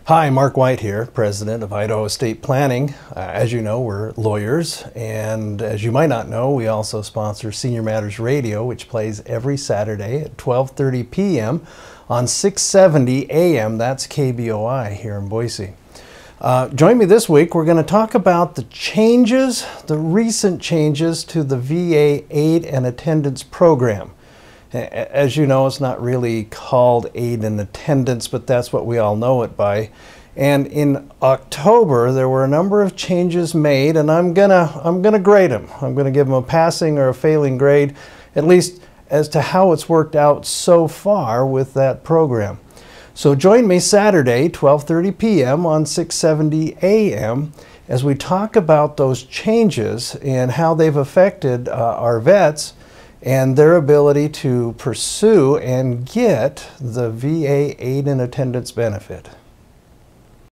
Hi, Mark White here, President of Idaho Estate Planning. As you know, we're lawyers, and as you might not know, we also sponsor Senior Matters Radio, which plays every Saturday at 12:30 p.m. on 670 AM. That's KBOI here in Boise. Join me this week. We're going to talk about the recent changes to the VA Aid and Attendance Program. As you know, it's not really called aid and attendance, but that's what we all know it by. And in October, there were a number of changes made, and I'm gonna grade them. I'm gonna give them a passing or a failing grade, at least as to how it's worked out so far with that program. So join me Saturday, 12:30 p.m. on 670 AM as we talk about those changes and how they've affected our vets and their ability to pursue and get the VA aid and attendance benefit.